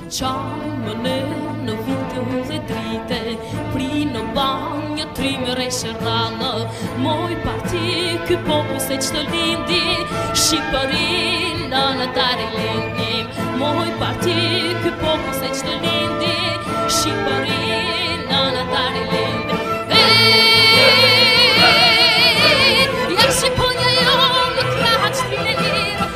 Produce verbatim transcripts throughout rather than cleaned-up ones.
Qajmë ne në vite u dhe drite, pri në banjë, trimëre shërrallë, moj parti ky popu se që të lindi, Shqipërin në në tari lindim. Moj parti ky popu se që të lindi, Shqipërin në në tari lindim. Ja Shqiponja jo në kraha që t'vine lirë,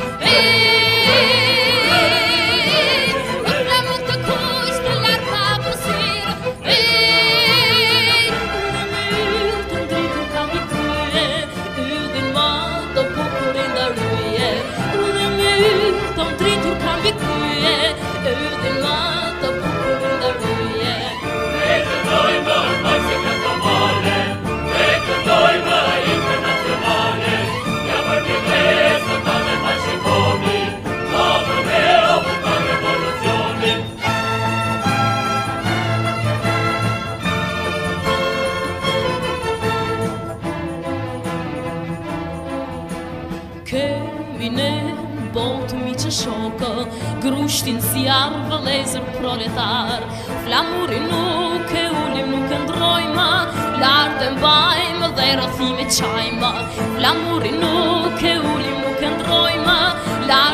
kemi ne botë mi që shokë, grushtin si arë vëlezër proletar. Flamurin nuk e ulim, nuk e ndrojma, lartë e mbajmë dhe rëthime qajma. Flamurin nuk e ulim, nuk e ndrojma, lartë